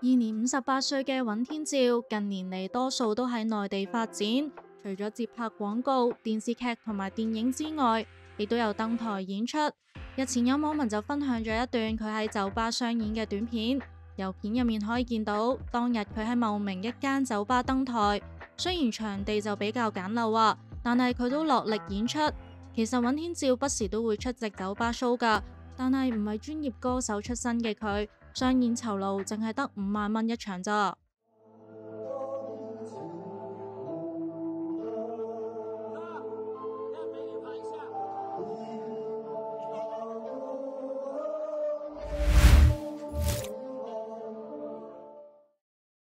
現年58歲嘅尹天照，近年嚟多數都喺內地發展，除咗接拍廣告、電視劇同埋電影之外，亦都有登台演出。日前有網民就分享咗一段佢喺酒吧商演嘅短片，由片入面可以見到當日佢喺茂名一間酒吧登台，雖然場地就比較簡陋啊，但係佢都落力演出。其實尹天照不時都會出席酒吧 show 㗎，但係唔係專業歌手出身嘅佢，商演酬勞淨係得5萬蚊一場咋。